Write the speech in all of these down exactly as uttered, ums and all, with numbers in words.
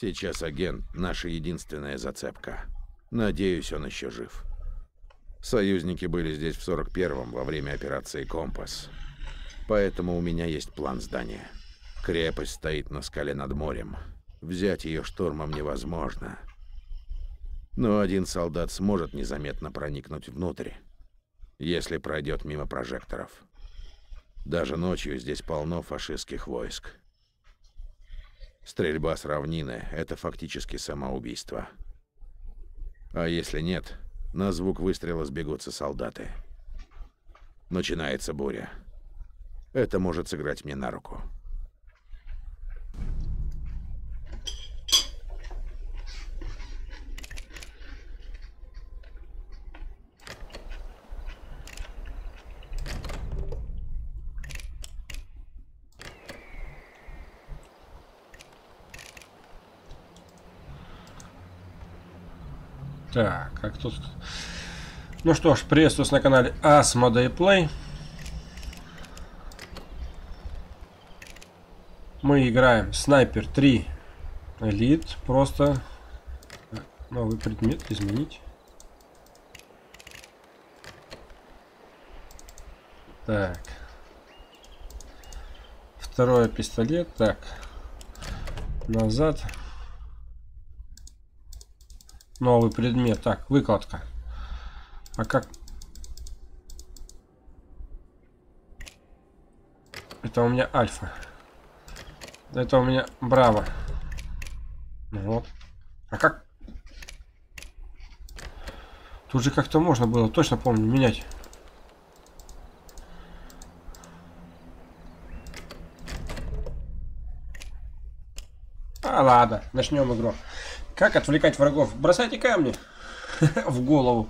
Сейчас агент — наша единственная зацепка. Надеюсь, он еще жив. Союзники были здесь в сорок первом во время операции «Компас». Поэтому у меня есть план здания. Крепость стоит на скале над морем. Взять ее штурмом невозможно. Но один солдат сможет незаметно проникнуть внутрь, если пройдет мимо прожекторов. Даже ночью здесь полно фашистских войск. Стрельба с равнины — это фактически самоубийство. А если нет, на звук выстрела сбегутся солдаты. Начинается буря. Это может сыграть мне на руку. Так, как тут... Ну что ж, приветствую вас на канале Asmodee Play. Мы играем Снайпер три Элит. Просто новый предмет изменить. Так. Второй пистолет. Так. Назад. Новый предмет. Так, выкладка. А как... Это у меня альфа. Это у меня браво. Ну вот. А как... Тут же как-то можно было, точно помню, менять. А, ладно, начнем игру. Как отвлекать врагов? Бросайте камни в голову.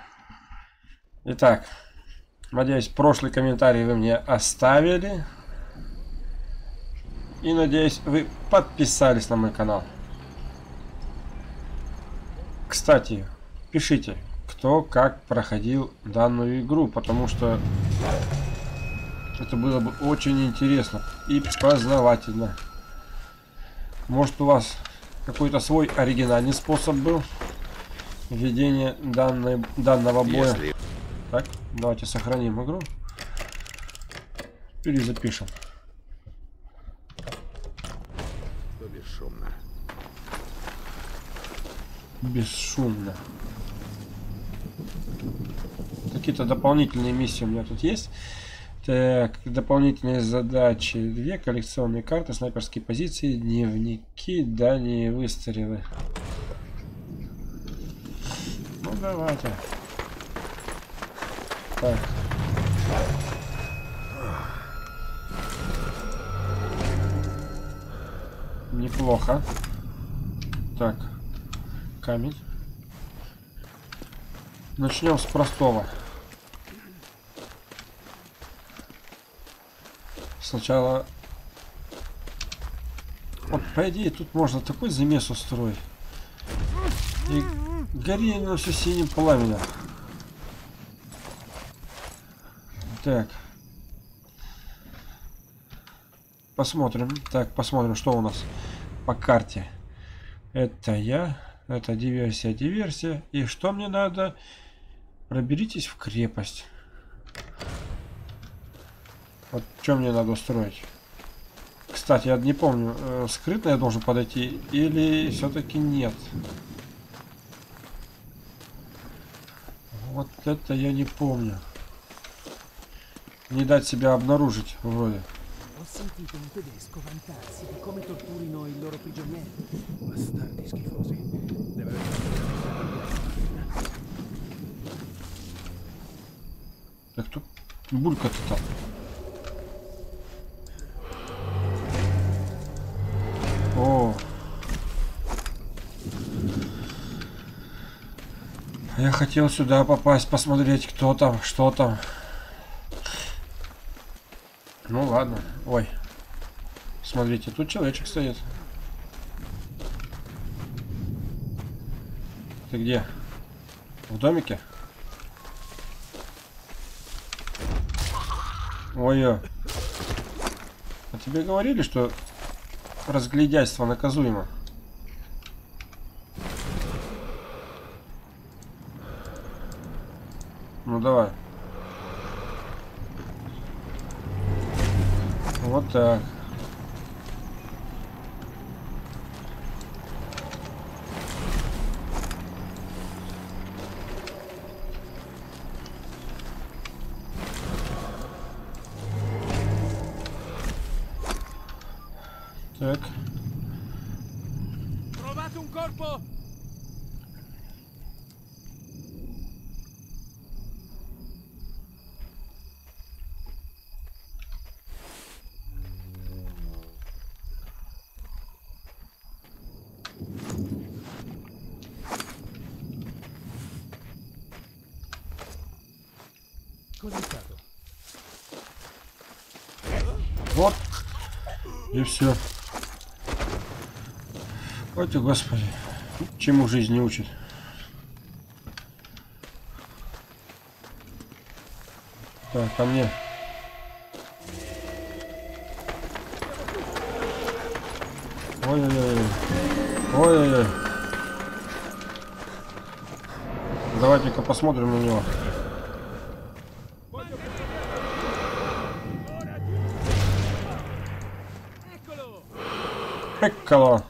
Итак, надеюсь, прошлый комментарий вы мне оставили. И надеюсь, вы подписались на мой канал. Кстати, пишите, кто как проходил данную игру, потому что это было бы очень интересно и познавательно. Может, у вас какой-то свой оригинальный способ был ведения данной, данного боя. Если... Так, давайте сохраним игру. Перезапишем. Бесшумно. Бесшумно. Какие-то дополнительные миссии у меня тут есть. Так, дополнительные задачи. Две коллекционные карты, снайперские позиции, дневники, дальние выстрелы. Ну, давайте. Так. Неплохо. Так. Камень. Начнем с простого. Сначала... Вот, по идее, тут можно такой замес устроить. И гори оно все синим пламенем. Так. Посмотрим. Так, посмотрим, что у нас по карте. Это я. Это диверсия, диверсия. И что мне надо? Проберитесь в крепость. Вот что мне надо устроить. Кстати, я не помню, э, скрытно я должен подойти или все-таки нет. Вот это я не помню. Не дать себя обнаружить вроде. Так тут булька-то там. О. Я хотел сюда попасть, посмотреть, кто там, что там. Ну ладно. Ой. Смотрите, тут человечек стоит. Ты где? В домике? Ой-ой. А тебе говорили, что разглядяйство наказуемо? Ну давай. Вот так. Так. Trovate un corpo! Cos'è stato? Вот. И все. Ой ты, Господи. Чему жизнь не учит? Так, ко мне. Ой-ой-ой. Ой-ой-ой. Давайте-ка посмотрим на него. Эккало.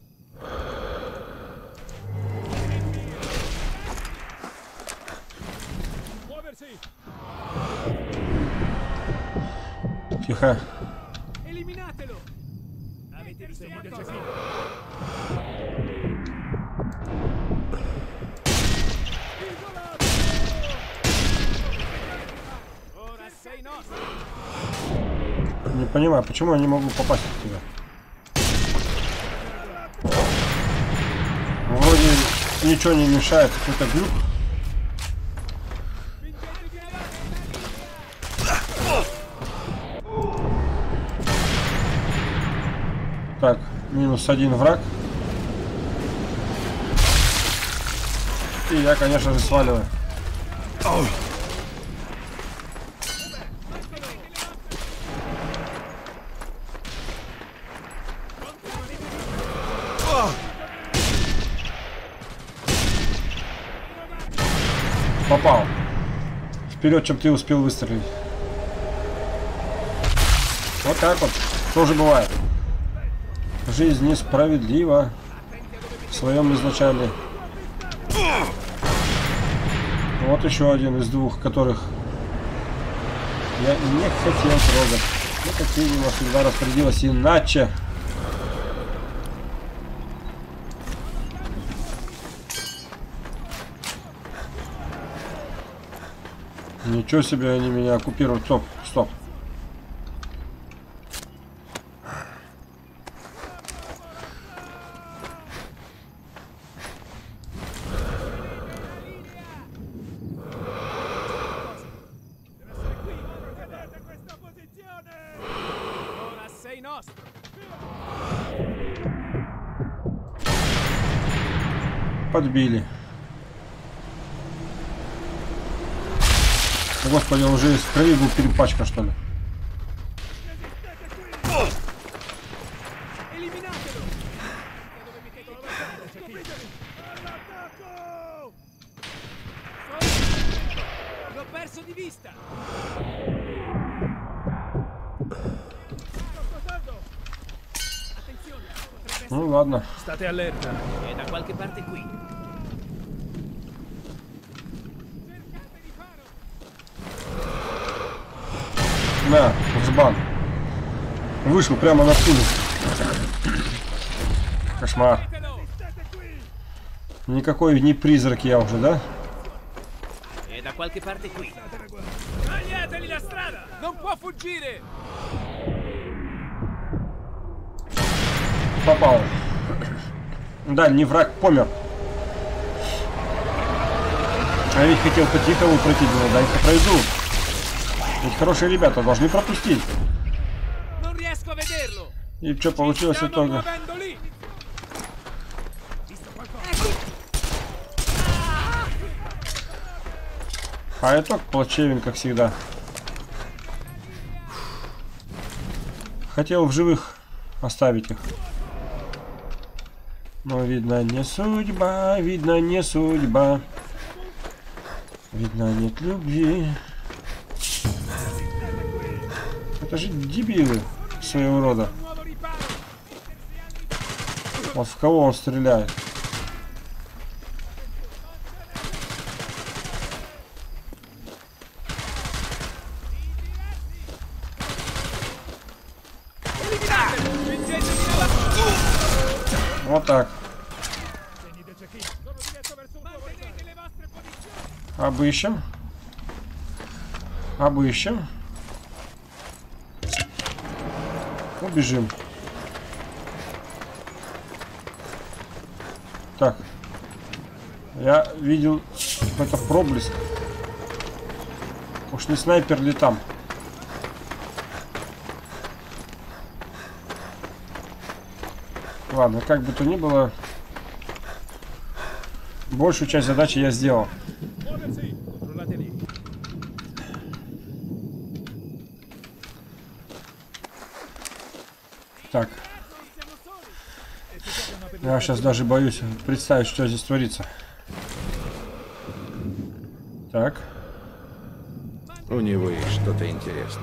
Тихо. Eliminatelo! Avete visto qualcosa? Ora sei nostro! Не понимаю, почему я не могу попасть в тебя. Вроде ничего не мешает, какой-то глюк. Так, минус один враг. И я, конечно же, сваливаю. Попал. Вперед, чем ты успел выстрелить. Вот так вот. Тоже бывает. Жизнь несправедлива в своем изначале. Вот еще один из двух, которых я не хотел трогать. Но, как видимо, всегда распорядилось иначе. Ничего себе, они меня оккупируют. Стоп, стоп. Подбили. Господи, он уже из крови был перепачкан, что ли? Ну ладно. State allerta. È da qualche parte qui. На, взбан. Вышел прямо на стуле. Кошмар. Никакой не призрак я уже, да? È da qualche parte qui. Tagliateli la strada! Non può fuggire! Попал. Да, не враг, помер. А ведь хотел по-тихому пройти, но дай-ка пройду. Ведь хорошие ребята должны пропустить. И что получилось в итоге? А итог плачевен, как всегда. Хотел в живых оставить их. Но видно не судьба, видно не судьба. Видно, нет любви. Это же дебилы своего рода. Вот в кого он стреляет? Вот так. Обыщем. Обыщем. Убежим. Так. Я видел какой-то проблеск. Уж не снайпер ли там? Ладно, как бы то ни было, большую часть задачи я сделал. Так. Я сейчас даже боюсь представить, что здесь творится. Так. У него есть что-то интересное.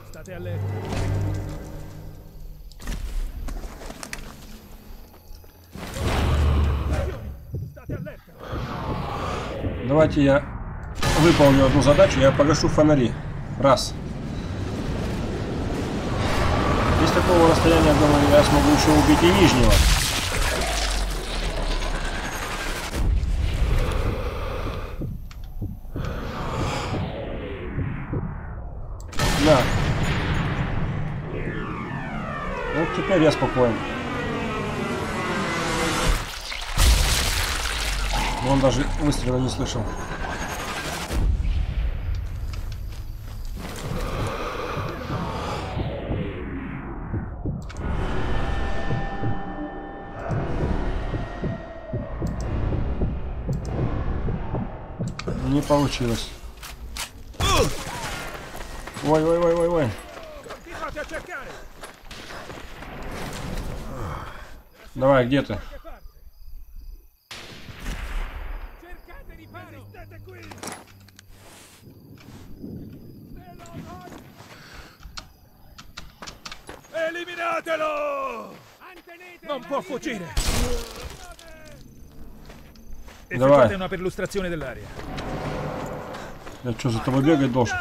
Давайте я выполню одну задачу, я погашу фонари. Раз. Из такого расстояния, думаю, я смогу еще убить и нижнего. Да. Вот теперь я спокоен. Он даже выстрела не слышал. Не получилось. Ой, ой, ой, ой, ой. Давай, где ты? Eliminatelo! Non può fuggire. Давай. Effettuate una perlustrazione dell'area. Я что, за тобой бегать должен?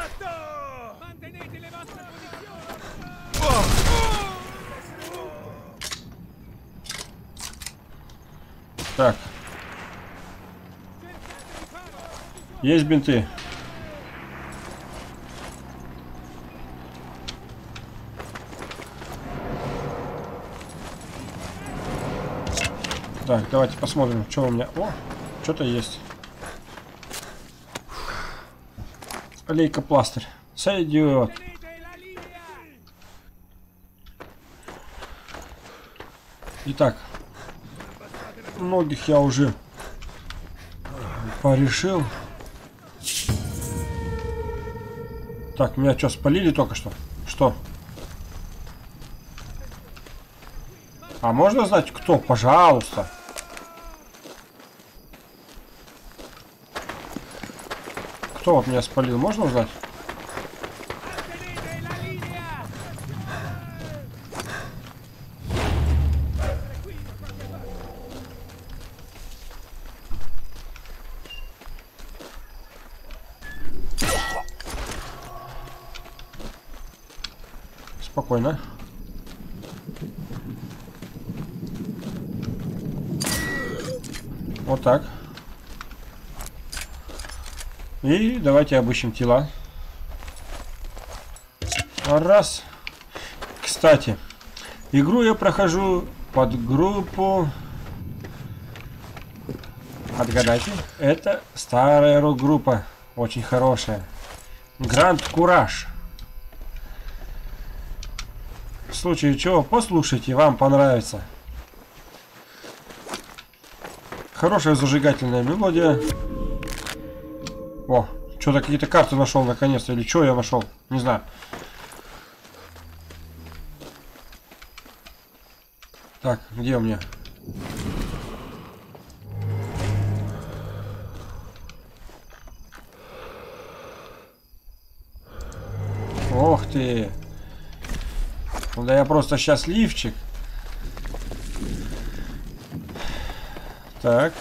Так. Есть бинты. Так, давайте посмотрим, что у меня. О, что-то есть. Лейкопластырь. Сойдет. Итак, многих я уже порешил. Так, меня что, спалили только что? Что? А можно знать, кто? Пожалуйста. Кто вот меня спалил? Можно узнать? Спокойно. Вот так. И давайте обыщем тела. Раз. Кстати, игру я прохожу под группу. Отгадайте. Это старая рок-группа. Очень хорошая. Гранд Кураж. В случае чего, послушайте, вам понравится. Хорошая зажигательная мелодия. О, что-то какие-то карты нашел наконец-то. Или что я нашел? Не знаю. Так, где у меня? Ох ты. Ну да я просто счастливчик. Так.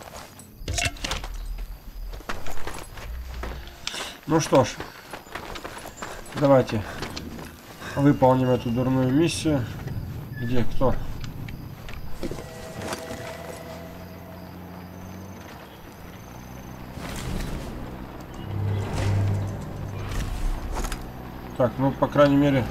Ну что ж. Давайте выполним эту дурную миссию. Где кто? Так, ну, по крайней мере...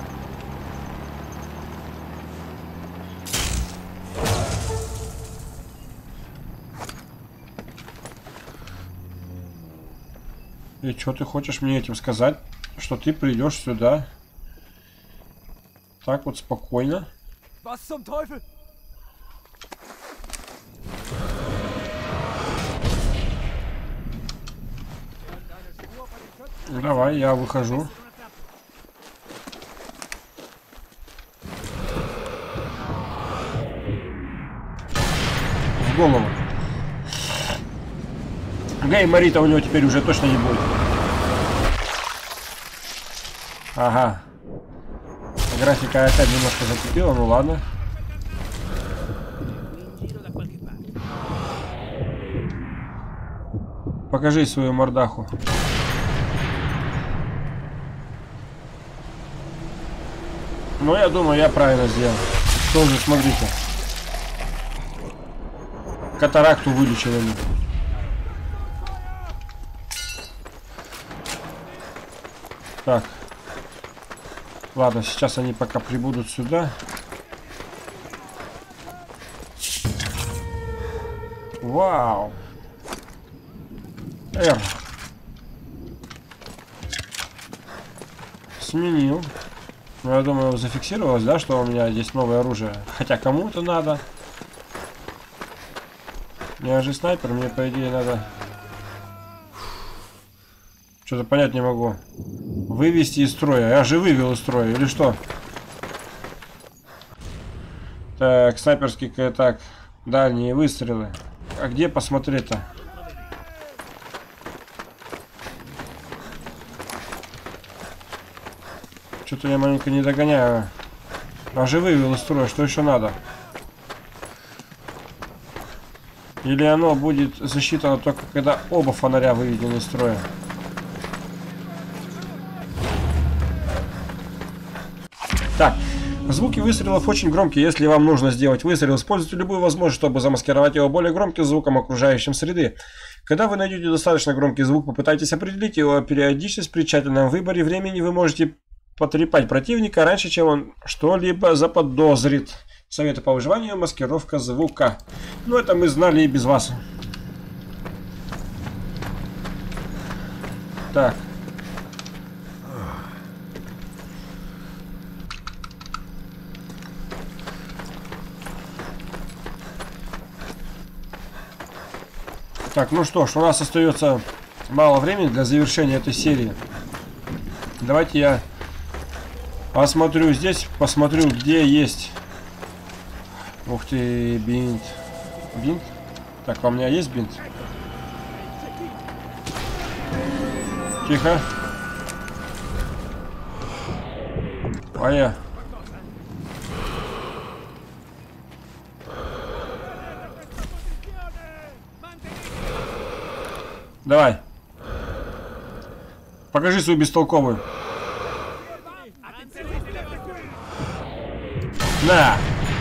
И что ты хочешь мне этим сказать? Что ты придешь сюда? Так вот спокойно. Давай, я выхожу. В голову. Гей Марита у него теперь уже точно не будет. Ага. Графика опять немножко затупила, ну ладно. Покажи свою мордаху. Ну, я думаю, я правильно сделал. Тоже, смотрите. Катаракту вылечили. Так. Ладно, сейчас они пока прибудут сюда. Вау. Р. Сменил. Ну, я думаю, зафиксировалось, да, что у меня здесь новое оружие. Хотя кому это надо? Я же снайпер, мне по идее надо... Что-то понять не могу. Вывести из строя. Я же вывел из строя, или что? Так, снайперские, так, дальние выстрелы. А где посмотреть-то? Что-то я маленько не догоняю. А же вывел из строя, что еще надо? Или оно будет засчитано только когда оба фонаря выведены из строя? Так, звуки выстрелов очень громкие. Если вам нужно сделать выстрел, используйте любую возможность, чтобы замаскировать его более громким звуком окружающей среды. Когда вы найдете достаточно громкий звук, попытайтесь определить его периодичность. При тщательном выборе времени вы можете потрепать противника раньше, чем он что-либо заподозрит. Советы по выживанию, маскировка звука. Ну, это мы знали и без вас. Так. Так, ну что ж, у нас остается мало времени для завершения этой серии. Давайте я осмотрю здесь, посмотрю, где есть... Ух ты, бинт. Бинт? Так, у меня есть бинт? Тихо. А я... Давай. Покажи свою бестолковую. На.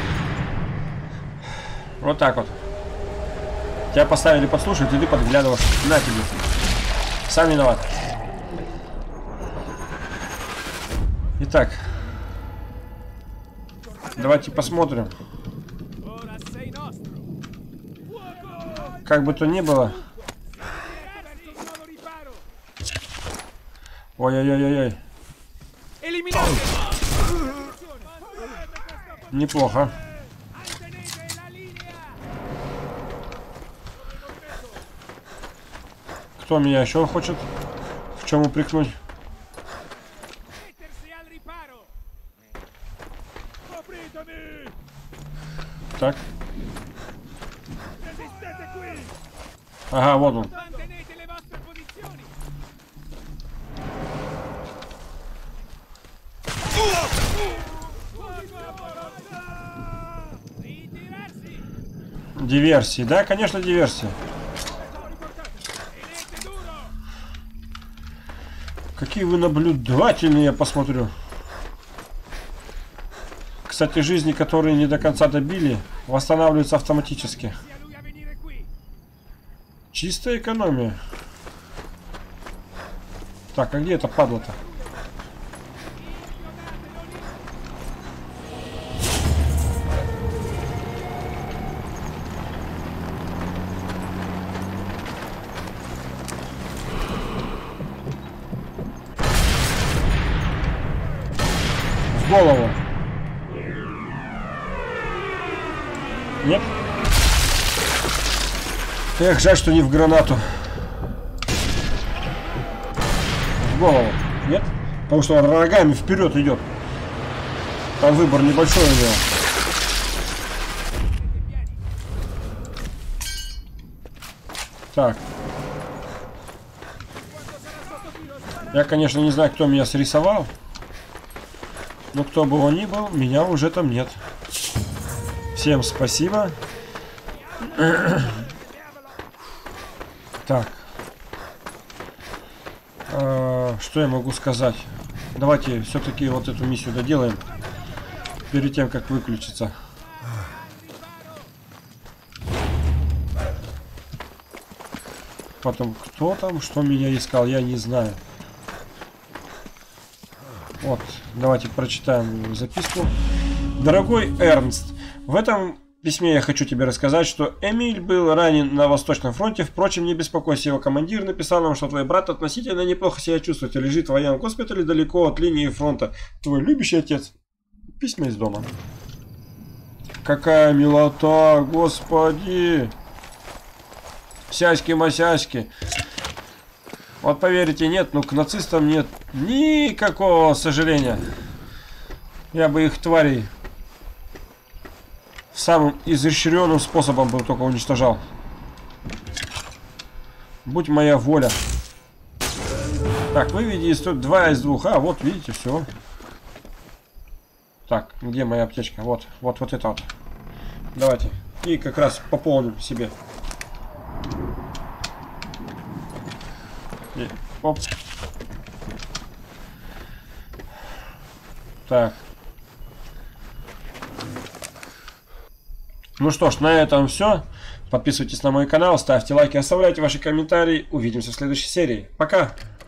Вот так вот. Тебя поставили подслушивать, и ты подглядываешь. На тебе. Сам виноват. Итак. Давайте посмотрим. Как бы то ни было. Ой-ой-ой-ой. Неплохо. Кто меня еще хочет в чем упрекнуть? Так. Ага, вот он. Диверсии. Да, конечно, диверсии. Какие вы наблюдательные, я посмотрю. Кстати, жизни, которые не до конца добили, восстанавливаются автоматически. Чистая экономия. Так, а где это падла-то? В голову. Нет? Эх, жаль, что не в гранату. В голову. Нет? Потому что он рогами вперед идет. Там выбор небольшой у него. Так. Я, конечно, не знаю, кто меня срисовал. Но кто бы он ни был, меня уже там нет. Всем спасибо. Так. А, что я могу сказать? Давайте все-таки вот эту миссию доделаем. Перед тем, как выключиться. Потом, кто там, что меня искал, я не знаю. Вот, давайте прочитаем записку. Дорогой Эрнст, в этом письме я хочу тебе рассказать, что Эмиль был ранен на Восточном фронте. Впрочем, не беспокойся, его командир написал нам, что твой брат относительно неплохо себя чувствует и лежит в военном госпитале далеко от линии фронта. Твой любящий отец. Письма из дома. Какая милота, господи. Сяськи-масяськи. Вот поверите, нет, ну к нацистам нет никакого сожаления. Я бы их тварей самым изощренным способом бы только уничтожал. Будь моя воля. Так, выведи из два из двух. А, вот, видите, все. Так, где моя аптечка? Вот, вот, вот это вот. Давайте. И как раз пополним себе. И, оп. Так. Ну что ж, на этом все. Подписывайтесь на мой канал, ставьте лайки, оставляйте ваши комментарии. Увидимся в следующей серии. Пока!